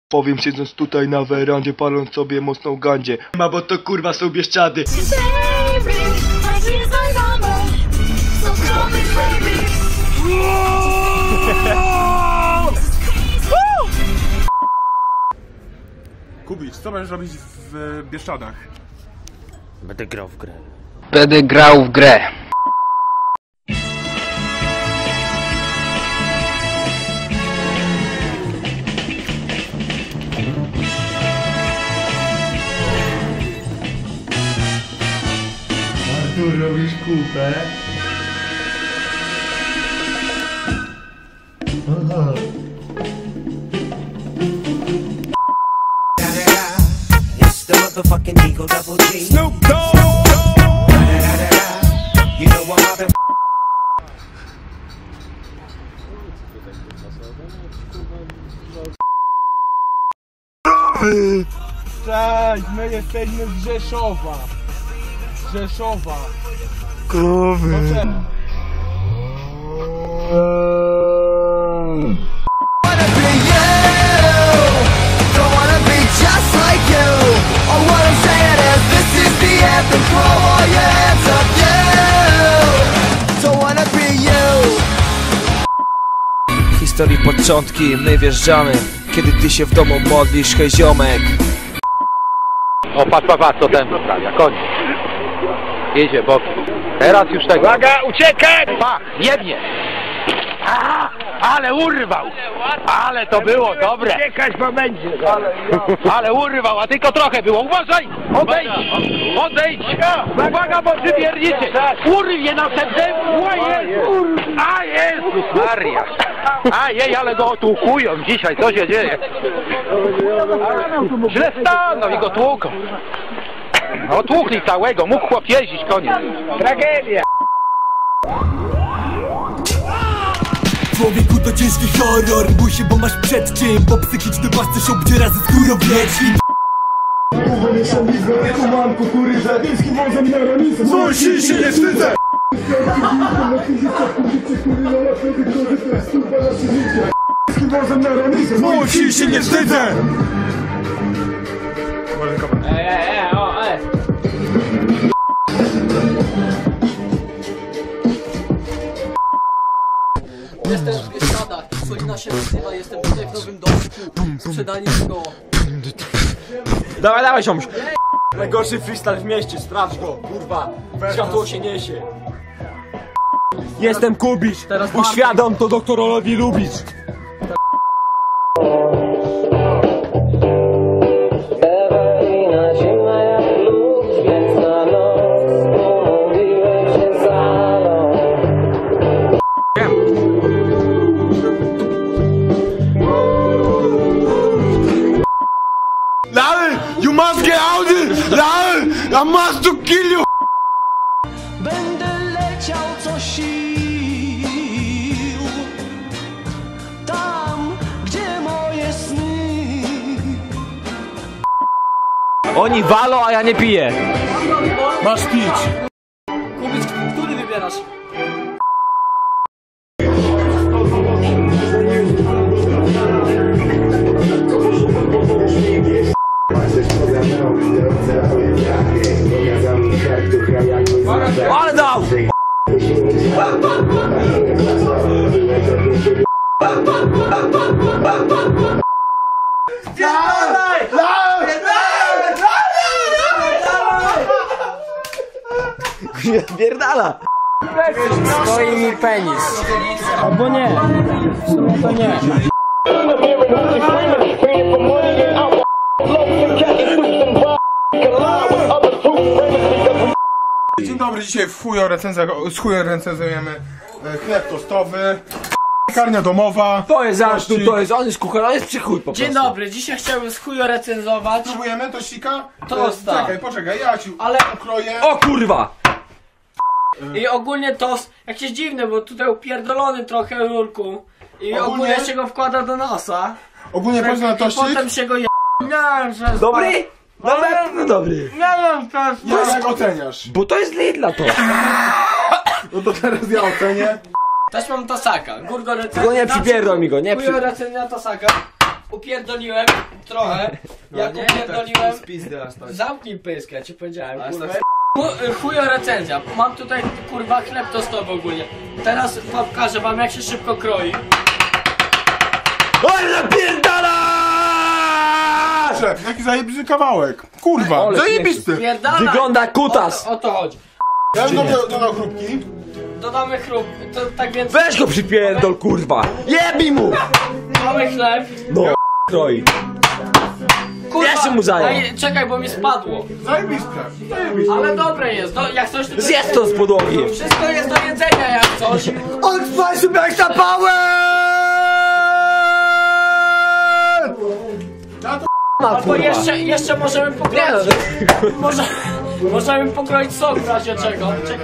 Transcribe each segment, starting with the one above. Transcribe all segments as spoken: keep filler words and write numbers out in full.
Powiem, siedząc tutaj na werandzie, paląc sobie mocną gandzie. Ma, bo to kurwa są Bieszczady. Kubicz, co będziesz robić w Bieszczadach? Będę grał w grę. Będę grał w grę. Artur, robisz kupę? Aha. It's the motherfucking Eagle Double G. Snoop Dogg! You know what I've been. Cześć, my jesteśmy z Rzeszowa. Rzeszowa. Krowy. Historii początki, my wjeżdżamy. Kiedy ty się w domu modlisz, hej ziomek. O, patrz, patrz, patrz, co ten zostawia, koniec. Jedzie bokiem. Teraz już tego. Uwaga, uciekaj! Pach, jebnie! Aha, ale urwał! Ale to było dobre! Uciekać, bo będzie! Ale urwał, a tylko trochę było. Uważaj! Odejdź! Odejdź! Uwaga, bo przywiernicie! Urwie następnemu! A Jezus Maria! A jej, ale go otłukują dzisiaj, co się dzieje? Źle staną i go tłuką. Otłukli całego, mógł chłop jeździć, koniec. Tragedia! Człowieku to ciężki horror. Bój się, bo masz przed czym. Bo psychiczny was coś obdziera ze skórą wleci. Mam kukurydzę, wiejskim wozem na rolnicę. Złosi się nie wstydzę! Złosi się nie wstydzę! Ej, ej, ej, o, ej. Jestem w Bieszczadach, Solina się nazywa, jestem tutaj w nowym domku. Sprzedanie go. Dawaj, dawaj, ziomuś. Najgorszy freestyle w mieście, sprawdź go, kurwa. Światło się niesie. Jestem Kubicz, uświadom to doktorowi lubić. Larry, you must get out of Larry, I must to kill you! Będę leciał co sił. Tam, gdzie moje sny. Oni walą, a ja nie piję. Masz pić! Kubicz, który wybierasz? Ale dał! Pierdala! Stoi mi penis. Albo nie. W sumie to nie. Dzień dobry, dzisiaj w chujo recenzja- z chujo recenzujemy e, chleb tostowy, piekarnia domowa. To jest zaraz tu, to jest, on jest kucharz, on jest przychuj po prostu. Dzień dobry, dzisiaj chciałbym z chujo recenzować. Spróbujemy tościka? Tosta. E, Czekaj, poczekaj, ja ci Ale- ukroję. O kurwa! I ogólnie tost, jakieś dziwne, bo tutaj upierdolony trochę rurku. I Ogólnie- ogólnie się go wkłada do nosa. Ogólnie patrz na I tościk. potem się go je... Nie wiem, że... Dobry? No na pewno dobry. Nie wiem, teraz... Ja, jak oceniasz? Bo to jest Lidla to. No to teraz ja ocenię. Też mam Tosaka. Gurgo recenzja. Tylko nie przypierdol mi go, nie Chujo przy... recenzja Tosaka. upierdoliłem trochę. Jak nie, upierdoliłem... tak, pizdy aż tak. Zamknij pysk, ja ci powiedziałem, Ale kurwa. tak- Chu- Chujo recenzja. Mam tutaj, kurwa, chleb tostowy ogólnie. Teraz pokażę wam, jak się szybko kroi. Oj, napierdalasz! Szef, jaki zajebisty kawałek. Kurwa, Ale zajebisty. Pierdalaj! Wygląda jak kutas. O to, o to chodzi. Ja bym dodał, dodał chrupki. Dodamy chrup, to tak więc... Weź go przypierdol, kurwa! Jebij mu! Mamy chleb. No, kroi. Kurwa, Ja się mu zajął. ej, czekaj, bo mi spadło. Zajebiste. Zajebiste. Ale dobre jest, do, jak coś to... Zjedz to z podłogi! Wszystko jest do jedzenia jak coś. Odpal sobie jak zapałem! Albo jeszcze, jeszcze możemy Nie, pokroić. no, Może, możemy pokroić sok w razie czego. Czekaj.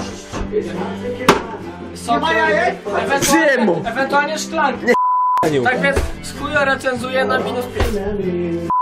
Sok, Przyjem mu. ewentualnie, ewentualnie szklanki. nie. Tak więc z chuja recenzuję na minus pięć.